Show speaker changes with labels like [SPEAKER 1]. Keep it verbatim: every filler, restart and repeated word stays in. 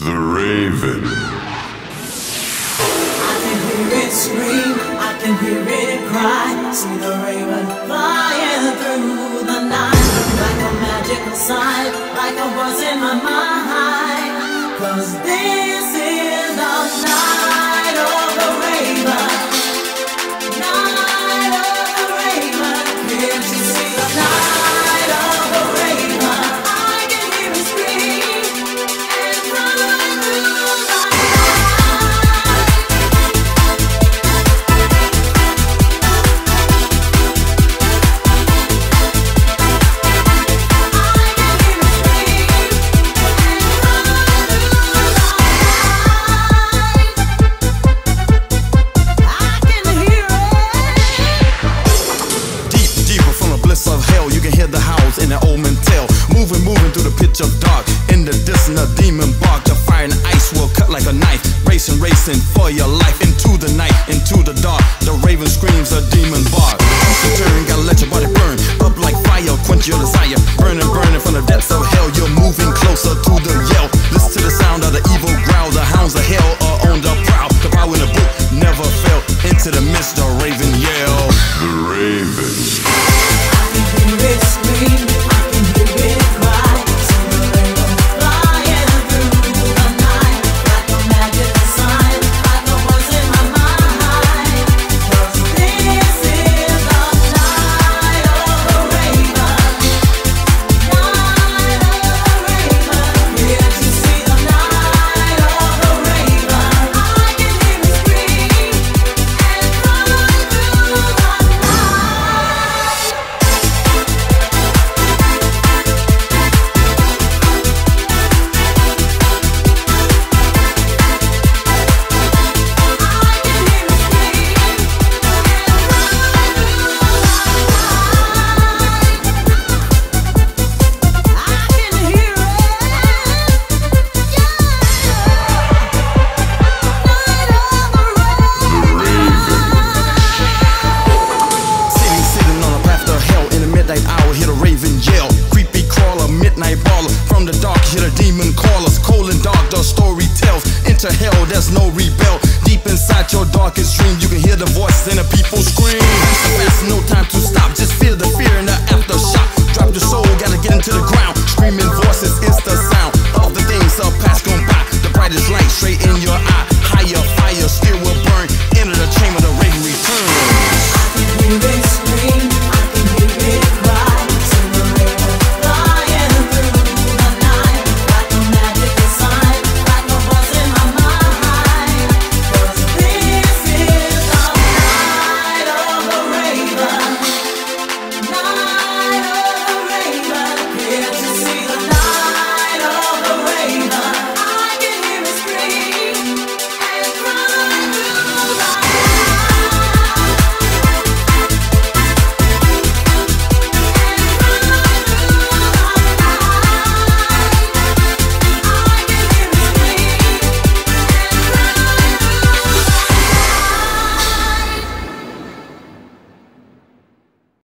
[SPEAKER 1] The Raven.
[SPEAKER 2] I can hear it scream, I can hear it cry. See the raven flying through the night, like a magical sight, like a voice in my mind. Cause this is the night of the raven. Night of the raven. Can't you see the night of the raven? I can hear it scream and fly through the night.
[SPEAKER 3] In the omen tale, moving, moving through the pitch of dark. In the distance, a demon bark. The fire and ice will cut like a knife. Racing, racing for your life. Into the night, into the dark. The raven screams, a demon bark. Turn, gotta let your body burn. Up like fire, quench your desire. Burning, burning from the depths of hell. You're moving closer to the yell. Listen to the sound of the evil growl. The hounds of hell are on the prowl. The power in the book never fell. Into the mist, the raven yell.
[SPEAKER 1] The Raven.
[SPEAKER 3] To hell, there's no rebel. Deep inside your darkest dream, you can hear the voices and the people scream. There's no time to stop, just feel the fear and the aftershock. Drop your soul, gotta get into the ground, screaming.